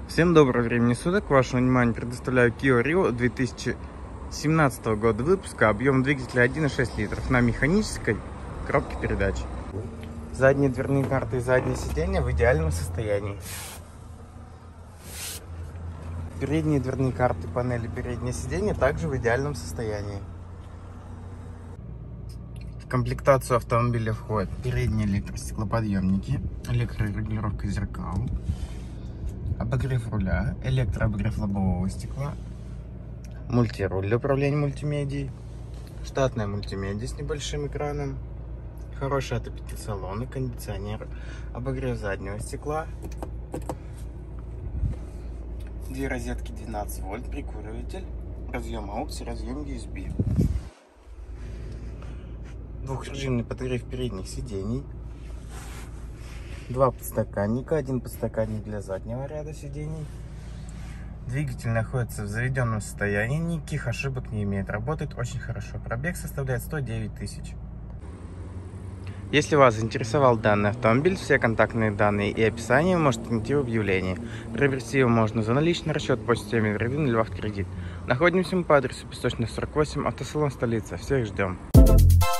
Всем доброго времени суток. Вашему вниманию предоставляю Kia Rio 2017 года выпуска. Объем двигателя 1,6 литров на механической коробке передач. Задние дверные карты и задние сиденья в идеальном состоянии. Передние дверные карты, панели передние сиденья также в идеальном состоянии. В комплектацию автомобиля входят передние электростеклоподъемники, электрорегулировка зеркал, обогрев руля, электрообогрев лобового стекла, мультируль для управления мультимедией, штатная мультимедиа с небольшим экраном, хороший отопитель салона, кондиционер, обогрев заднего стекла, две розетки 12 вольт, прикуриватель, разъем AUX и разъем USB, двухрежимный подогрев передних сидений, два подстаканника, один подстаканник для заднего ряда сидений. Двигатель находится в заведенном состоянии, никаких ошибок не имеет, работает очень хорошо. Пробег составляет 109 тысяч. Если вас заинтересовал данный автомобиль, все контактные данные и описание вы можете найти в объявлении. Приобрести его можно за наличный расчет по системе Вредин или в автокредит. Находимся мы по адресу Песочная, 48, автосалон Столица. Всех ждем.